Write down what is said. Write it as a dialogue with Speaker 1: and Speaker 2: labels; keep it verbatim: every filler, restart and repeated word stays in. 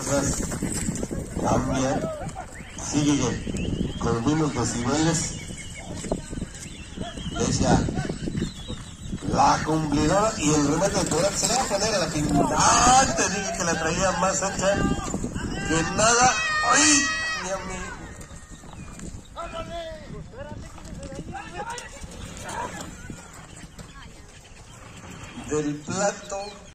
Speaker 1: cosas cambian, sigue con los mismos decibeles. Decía la cumplidora y el remate de poder se le va a poner a la final. Te dije que la traía más ancha que nada. ¡Ay, mi amigo! Del plato